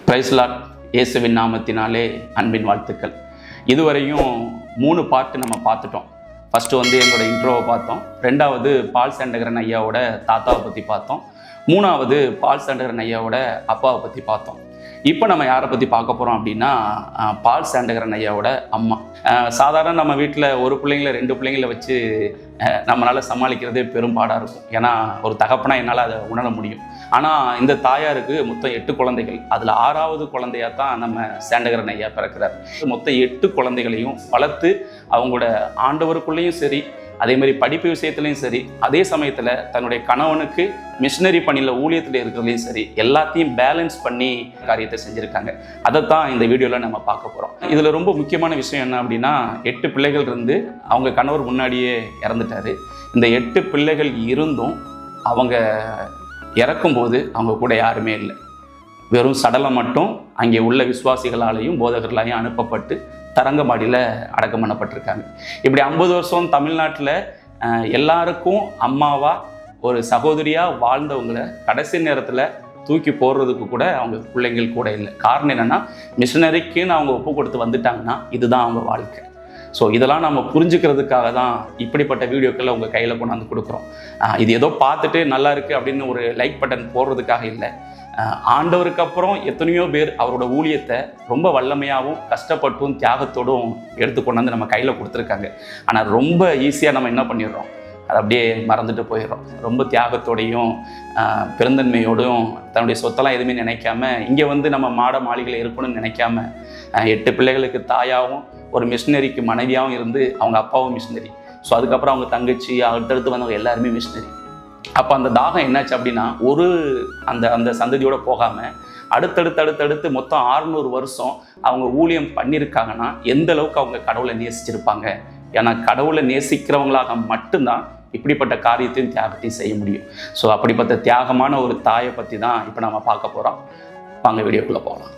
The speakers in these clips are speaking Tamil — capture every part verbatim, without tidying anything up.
Price Lord. இயேசுவின் நாமத்தினாலே அன்பின் வாழ்த்துக்கள். இதுவரையும் மூணு பார்ட்டு நம்ம பார்த்துட்டோம். ஃபஸ்ட்டு வந்து எங்களோட இன்ட்ரோவை பார்த்தோம். ரெண்டாவது பால் சாண்டகரன் ஐயாவோட தாத்தாவை பற்றி பார்த்தோம். மூணாவது பால் சாண்டகரன் ஐயாவோட அப்பாவை பற்றி பார்த்தோம். இப்போ நம்ம யாரை பற்றி பார்க்க போகிறோம் அப்படின்னா பால் சாண்டகரன் ஐயாவோட அம்மா. சாதாரண நம்ம வீட்டில் ஒரு பிள்ளைங்கள ரெண்டு பிள்ளைங்கள வச்சு நம்மளால் சமாளிக்கிறதே பெரும்பாடாக இருக்கும். ஏன்னா ஒரு தகப்பனா என்னால் அதை உணர முடியும். ஆனால் இந்த தாயாருக்கு மொத்தம் எட்டு குழந்தைகள். அதில் ஆறாவது குழந்தையாக தான் நம்ம சாண்டகரன் ஐயா பிறக்கிறார். மொத்தம் எட்டு குழந்தைகளையும் வளர்த்து அவங்களோட ஆண்டவருக்குள்ளேயும் சரி, அதே மாதிரி படிப்பு விஷயத்துலையும் சரி, அதே சமயத்தில் தன்னுடைய கணவனுக்கு மிஷினரி பணியில் ஊழியத்தில் இருக்கிறதுலையும் சரி, எல்லாத்தையும் பேலன்ஸ் பண்ணி காரியத்தை செஞ்சுருக்காங்க. அதைத்தான் இந்த வீடியோவில் நம்ம பார்க்க போகிறோம். இதில் ரொம்ப முக்கியமான விஷயம் என்ன அப்படின்னா, எட்டு பிள்ளைகள் இருந்து அவங்க கணவர் முன்னாடியே இறந்துட்டார். இந்த எட்டு பிள்ளைகள் இருந்தும் அவங்க இறக்கும்போது அவங்க கூட யாருமே இல்லை. வெறும் சடலம் மட்டும் அங்கே உள்ள விசுவாசிகளாலையும் போதகர்களாலையும் அனுப்பப்பட்டு தரங்கம்பாடியில் அடக்கம் பண்ணப்பட்டிருக்காங்க. இப்படி ஐம்பது வருஷம் தமிழ்நாட்டில் எல்லாருக்கும் அம்மாவா ஒரு சகோதரியாக வாழ்ந்தவங்களை கடைசி நேரத்தில் தூக்கி போடுறதுக்கு கூட அவங்க பிள்ளைங்கள் கூட இல்லை. காரணம் என்னென்னா, மிஷினரிக்குன்னு அவங்க ஒப்பு கொடுத்து வந்துட்டாங்கன்னா இதுதான் அவங்க வாழ்க்கை. ஸோ இதெல்லாம் நம்ம புரிஞ்சுக்கிறதுக்காக தான் இப்படிப்பட்ட வீடியோக்களை உங்கள் கையில் கொண்டாந்து கொடுக்குறோம். இது ஏதோ பார்த்துட்டு நல்லா இருக்குது அப்படின்னு ஒரு லைக் பட்டன் போடுறதுக்காக இல்லை. ஆண்டவருக்கு அப்புறம் எத்தனையோ பேர் அவரோட ஊழியத்தை ரொம்ப வல்லமையாகவும் கஷ்டப்பட்டும் தியாகத்தோடும் எடுத்து கொண்டாந்து நம்ம கையில் கொடுத்துருக்காங்க. ஆனால் ரொம்ப ஈஸியாக நம்ம என்ன பண்ணிடுறோம், அதை அப்படியே மறந்துட்டு போயிடுறோம். ரொம்ப தியாகத்தோடையும் பெருந்தன்மையோடும் தன்னுடைய சொத்தெல்லாம் எதுவுமே நினைக்காம இங்கே வந்து நம்ம மாட மாளிகையில் இருக்கணும்னு நினைக்காம எட்டு பிள்ளைகளுக்கு தாயாகவும் ஒரு மிஷினரிக்கு மனைவியாகவும் இருந்து அவங்க அப்பாவும் மிஷினரி. ஸோ அதுக்கப்புறம் அவங்க தங்கச்சி அடுத்தடுத்து வந்தவங்க எல்லாருமே மிஷினரி. அப்போ அந்த தாகம் என்னாச்சு அப்படின்னா, ஒரு அந்த அந்த சந்ததியோடு போகாமல் அடுத்தடுத்து அடுத்தடுத்து மொத்தம் ஆறுநூறு வருஷம் அவங்க ஊழியம் பண்ணியிருக்காங்கன்னா எந்த அளவுக்கு அவங்க கடவுளை நேசிச்சிருப்பாங்க. ஏன்னா கடவுளை நேசிக்கிறவங்களாக மட்டும்தான் இப்படிப்பட்ட காரியத்தையும் தியாகத்தையும் செய்ய முடியும். ஸோ அப்படிப்பட்ட தியாகமான ஒரு தாயை பற்றி தான் இப்போ நம்ம பார்க்க போகிறோம். வாங்க வீடியோக்குள்ளே போகலாம்.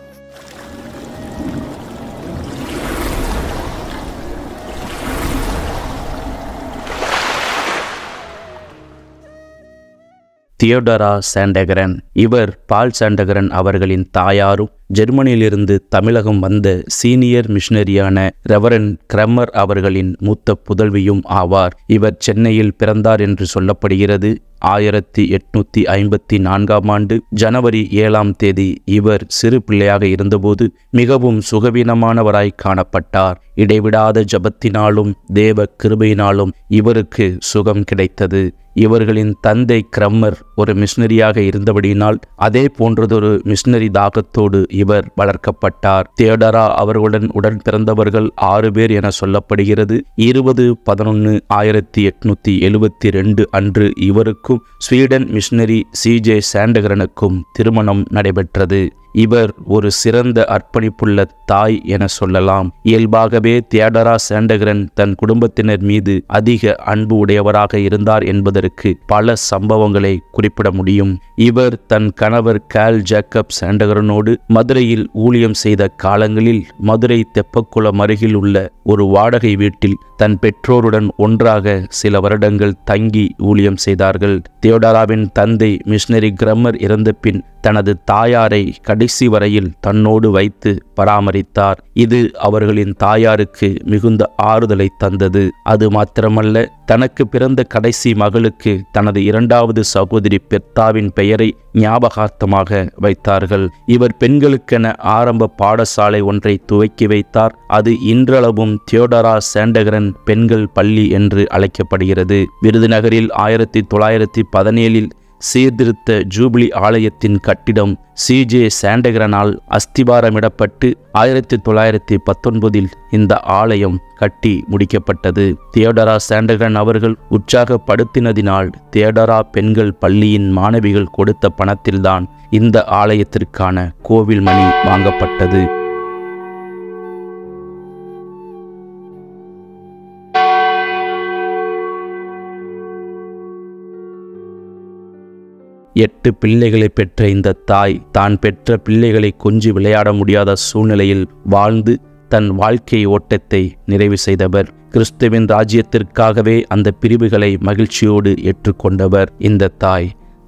தியோடரா சாண்டகரன். இவர் பால் சாண்டகரன் அவர்களின் தாயாரும் ஜெர்மனியிலிருந்து தமிழகம் வந்த சீனியர் மிஷனரியான ரெவரன் கிரம்மர் அவர்களின் மூத்த புதல்வியும் ஆவார். இவர் சென்னையில் பிறந்தார் என்று சொல்லப்படுகிறது. ஆயிரத்தி எட்நூத்தி ஐம்பத்தி நான்காம் ஆண்டு ஜனவரி ஏழாம் தேதி இவர் சிறு பிள்ளையாக இருந்தபோது மிகவும் சுகவீனமானவராய் காணப்பட்டார். இடைவிடாத ஜபத்தினாலும் தேவ கிருபையினாலும் இவருக்கு சுகம் கிடைத்தது. இவர்களின் தந்தை கிரம்மர் ஒரு மிஷனரியாக இருந்தபடியினால் அதே போன்றதொரு மிஷனரி தாகத்தோடு இவர் வளர்க்கப்பட்டார். தியோடரா அவர்களுடன் உடன் பிறந்தவர்கள் ஆறு பேர் என சொல்லப்படுகிறது. இருபது பதினொன்று ஆயிரத்தி எட்நூத்தி எழுபத்தி ரெண்டு அன்று இவருக்கும் ஸ்வீடன் மிஷனரி சி ஜே சாண்டகரனுக்கும் திருமணம் நடைபெற்றது. இவர் ஒரு சிறந்த அர்ப்பணிப்புள்ள தாய் என சொல்லலாம். இயல்பாகவே தியோடரா சாண்டகரன் தன் குடும்பத்தினர் மீது அதிக அன்பு உடையவராக இருந்தார் என்பதற்கு பல சம்பவங்களை குறிப்பிட முடியும். இவர் தன் கணவர் கால் ஜேக்கப் சாண்டகரனோடு மதுரையில் ஊழியம் செய்த காலங்களில் மதுரை தெப்பக்குளம் அருகில் உள்ள ஒரு வாடகை வீட்டில் தன் பெற்றோருடன் ஒன்றாக சில வருடங்கள் தங்கி ஊழியம் செய்தார்கள். தியோடராவின் தந்தை மிஷனரி கிரம்மர் இறந்த பின் தனது தாயாரை கடைசி வரையில் தன்னோடு வைத்து பராமரித்தார். இது அவர்களின் தாயாருக்கு மிகுந்த ஆறுதலை தந்தது. அது மாத்திரமல்ல, தனக்கு பிறந்த கடைசி மகளுக்கு தனது இரண்டாவது சகோதரி பெத்தாவின் பெயரை ஞாபகார்த்தமாக வைத்தார்கள். இவர் பெண்களுக்கென ஆரம்ப பாடசாலை ஒன்றை துவக்கி வைத்தார். அது இன்றளவும் தியோடரா சாண்டகரன் பெண்கள் பள்ளி என்று அழைக்கப்படுகிறது. விருதுநகரில் ஆயிரத்தி தொள்ளாயிரத்தி பதினேழில் சீர்திருத்த ஜூபிலி ஆலயத்தின் கட்டிடம் சி ஜே சாண்டகரனால் அஸ்திபாரமிடப்பட்டு ஆயிரத்தி தொள்ளாயிரத்தி பத்தொன்பதில் இந்த ஆலயம் கட்டி முடிக்கப்பட்டது. தியோடரா சாண்டகரன் அவர்கள் உற்சாகப்படுத்தினதினால் தியோடரா பெண்கள் பள்ளியின் மாணவிகள் கொடுத்த பணத்தில்தான் இந்த ஆலயத்திற்கான கோவில் மணி வாங்கப்பட்டது. எட்டு பிள்ளைகளை பெற்ற இந்த தாய் தான் பெற்ற பிள்ளைகளை கொஞ்சி விளையாட முடியாத சூழ்நிலையில் வாழ்ந்து தன் வாழ்க்கை ஓட்டத்தை நிறைவு செய்தவர். கிறிஸ்துவின் ராஜ்யத்திற்காகவே அந்த பிரிவுகளை மகிழ்ச்சியோடு ஏற்றுக்கொண்டவர் இந்த தாய்.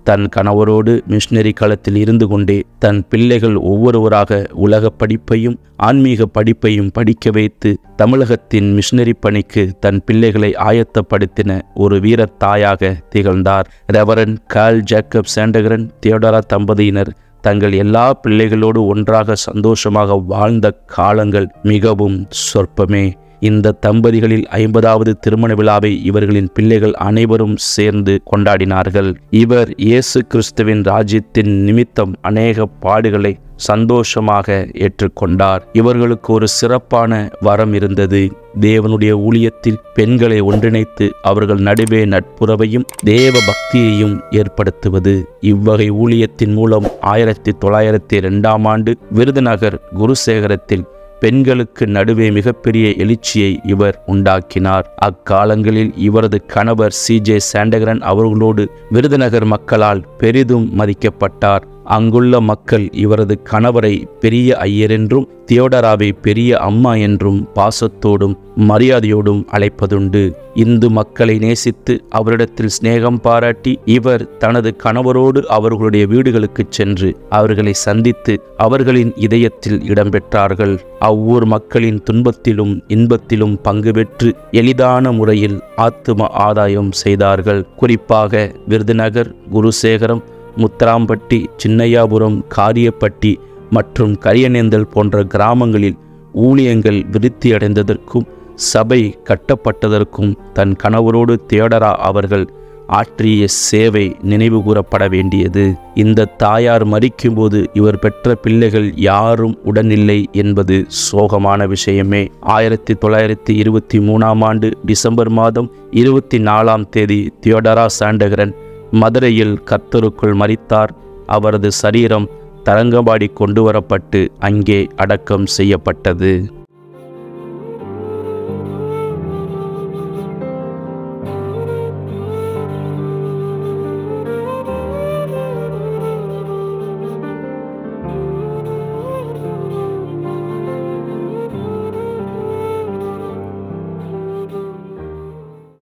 தன் கணவரோடு மிஷனரி களத்தில் இருந்து கொண்டே தன் பிள்ளைகள் ஒவ்வொருவராக உலக படிப்பையும் ஆன்மீக படிப்பையும் படிக்க வைத்து தமிழகத்தின் மிஷனரி பணிக்கு தன் பிள்ளைகளை ஆயத்தப்படுத்தின ஒரு வீரத் தாயாக திகழ்ந்தார். Reverend Karl Jacob Sandakaran Theodora தம்பதியினர் தங்கள் எல்லா பிள்ளைகளோடு ஒன்றாக சந்தோஷமாக வாழ்ந்த காலங்கள் மிகவும் சொற்பமே. இந்த தம்பதிகளில் ஐம்பதாவது திருமண விழாவை இவர்களின் பிள்ளைகள் அனைவரும் சேர்ந்து கொண்டாடினார்கள். இவர் இயேசு கிறிஸ்துவின் ராஜ்யத்தின் நிமித்தம் அநேக பாடுகளை சந்தோஷமாக ஏற்றுக்கொண்டார். இவர்களுக்கு ஒரு சிறப்பான வரம் இருந்தது. தேவனுடைய ஊழியத்தில் பெண்களை ஒன்றிணைத்து அவர்கள் நடுவே நட்புறவையும் தேவ பக்தியையும் ஏற்படுத்துவது. இவ்வகை ஊழியத்தின் மூலம் ஆயிரத்தி தொள்ளாயிரத்தி இரண்டாம் ஆண்டு விருதுநகர் குருசேகரத்தில் பெண்களுக்கு நடுவே மிகப்பெரிய எழுச்சியை இவர் உண்டாக்கினார். அக்காலங்களில் இவரது கணவர் சி ஜே சாண்டகரன் அவர்களோடு விருதுநகர் மக்களால் பெரிதும் மதிக்கப்பட்டார். அங்குள்ள மக்கள் இவரது கணவரை பெரிய ஐயர் என்றும் தியோடராவை பெரிய அம்மா என்றும் பாசத்தோடும் மரியாதையோடும் அழைப்பதுண்டு. இந்து மக்களை நேசித்து அவரிடத்தில் சிநேகம் பாராட்டி இவர் தனது கணவரோடு அவர்களுடைய வீடுகளுக்கு சென்று அவர்களை சந்தித்து அவர்களின் இதயத்தில் இடம்பெற்றார்கள். அவ்வூர் மக்களின் துன்பத்திலும் இன்பத்திலும் பங்கு பெற்று எளிதான முறையில் ஆத்தும ஆதாயம் செய்தார்கள். குறிப்பாக விருதுநகர், குருசேகரம், முத்திராம்பட்டி, சின்னையாபுரம், காரியப்பட்டி மற்றும் கரியநேந்தல் போன்ற கிராமங்களில் ஊழியங்கள் விருத்தியடைந்ததற்கும் சபை கட்டப்பட்டதற்கும் தன் கணவரோடு தியோடரா அவர்கள் ஆற்றிய சேவை நினைவு கூறப்பட வேண்டியது. இந்த தாயார் மரிக்கும்போது இவர் பெற்ற பிள்ளைகள் யாரும் உடனில்லை என்பது சோகமான விஷயமே. ஆயிரத்தி தொள்ளாயிரத்தி இருபத்தி மூணாம் ஆண்டு டிசம்பர் மாதம் இருபத்தி நாலாம் தேதி தியோடரா சாண்டகரன் மதுரையில் கர்த்தருக்குள் மரித்தார். அவரது சரீரம் தரங்கம்பாடி கொண்டு வரப்பட்டு அங்கே அடக்கம் செய்யப்பட்டது.